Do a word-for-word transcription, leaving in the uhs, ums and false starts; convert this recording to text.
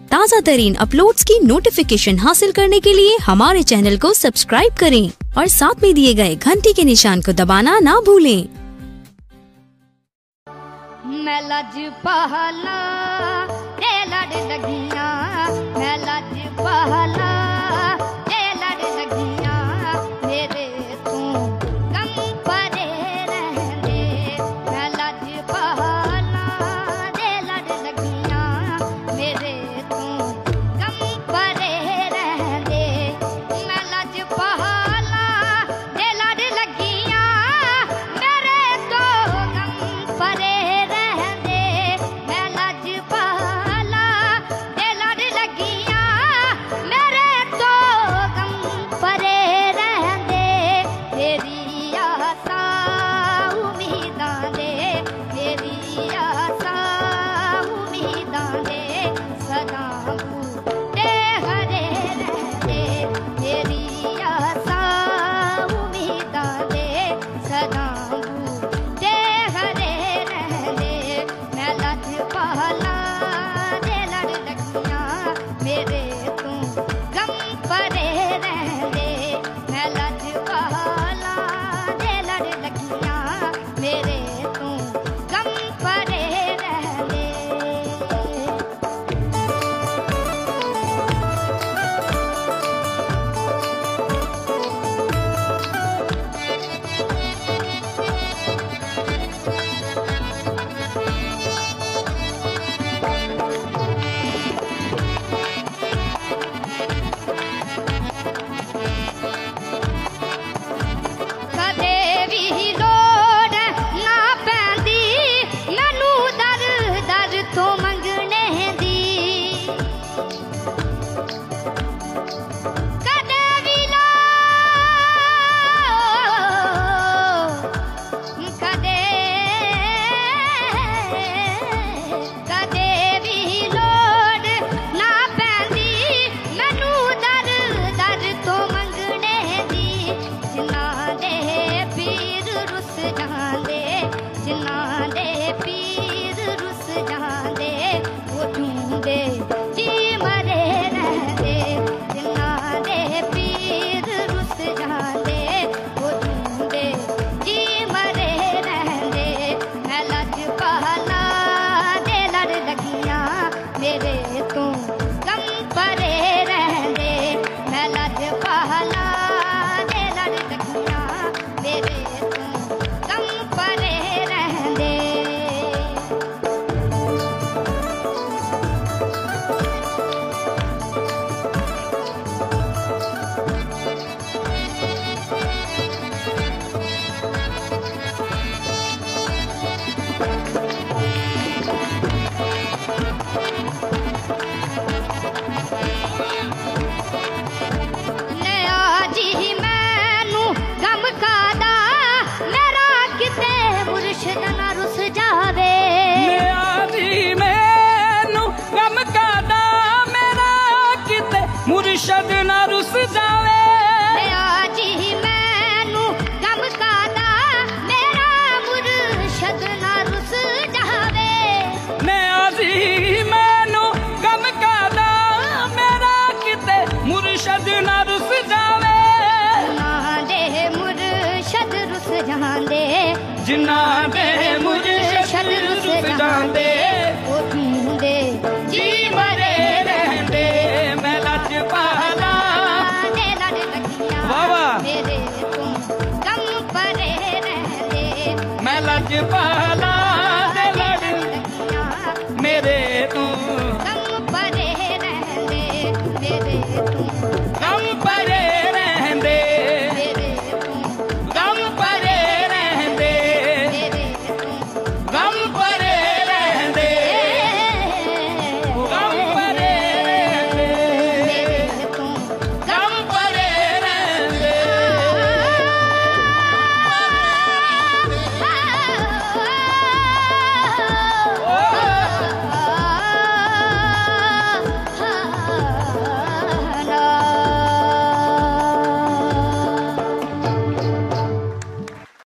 ताज़ा तरीन अपलोड्स की नोटिफिकेशन हासिल करने के लिए हमारे चैनल को सब्सक्राइब करें और साथ में दिए गए घंटी के निशान को दबाना ना भूलें। मैं लज पहला ते लड़ लगिया, मैं लज पहला ते लड़ लगिया, मेरे तू गम परे रहंदे। मैं लज पहला ते लड़ लगिया, मेरे तू गम परे रहंदे। मैं लज पहला ते लड़ लगिया, मेरे तो गम परे मुर्शद ना रुस जावे। आज ही मैनू गम कादा, मेरा मुर्शद ना रुस जावे। मैं आज ही मैनू गम कादा, मेरा किते मुर्शद ना रुस जावे। जिन्ना दे मुर्शद रुस जांदे, जिन्ना दे मुर्शद रुस जांदे, ओ ढूंढे जी मरे रहंदे। मैं लज पहला दे लड़ लगिया, वाह वाह, मेरे तुम गम परे रहंदे। मैं लज पहला